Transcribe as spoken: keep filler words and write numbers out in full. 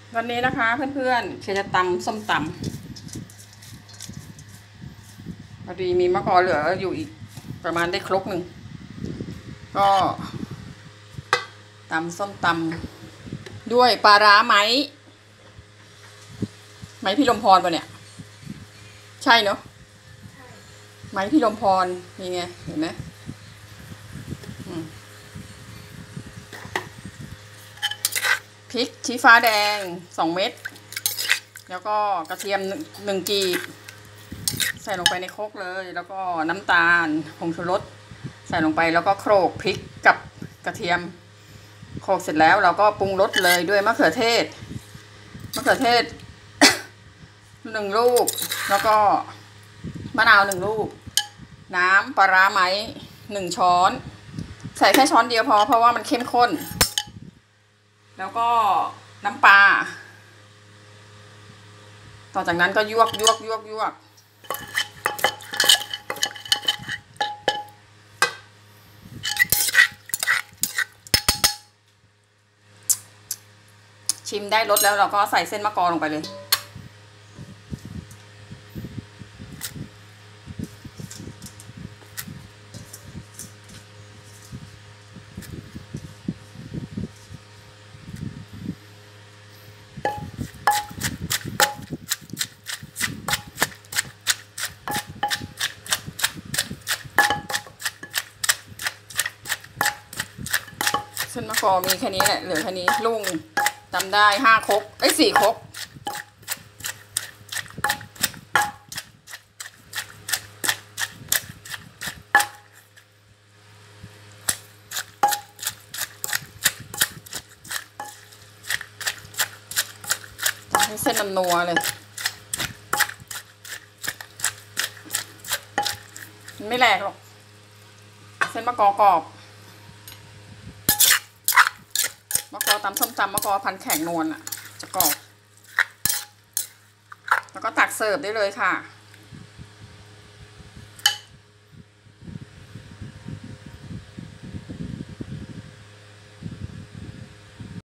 วันนี้นะคะเพื่อนๆเคจะตำส้มตำพอดีมีมะกอกเหลืออยู่อีกประมาณได้ครกหนึ่งก็ตำส้มตำด้วยปลาร้าไหมไหมพี่ลมพรปะเนี่ยใช่เนาะไหมพี่ลมพรนี่ไงเห็นไหมพริกชี้ฟ้าแดงสองเม็ดแล้วก็กระเทียมหนึ่งกีบใส่ลงไปในโครกเลยแล้วก็น้ำตาลผงชูรสใส่ลงไปแล้วก็โขลกพริกกับกระเทียมโขลกเสร็จแล้วเราก็ปรุงรสเลยด้วยมะเขือเทศมะเขือเทศ หนึ่งลูกแล้วก็มะนาวหนึ่งลูกน้ำปลาร้าไหมหนึ่งช้อนใส่แค่ช้อนเดียวพอเพราะว่ามันเข้มข้นแล้วก็น้ำปลาต่อจากนั้นก็ยวกยวกยวกยวกชิมได้รสแล้วเราก็ใส่เส้นมะกอกลงไปเลยเส้นมะกอกมีแค่นี้แหละเหลือแค่นี้ลุงจำได้ห้าครกไอ้สี่ครกให้เส้นน้ำนัวเลยมันไม่แหลกหรอกเส้นมะกอกกรอบมะกอกตำส้มตำมะกอกพันแข็งนวลอ่ะจะกรอบแล้วก็ตักเสิร์ฟได้เลยค่ะ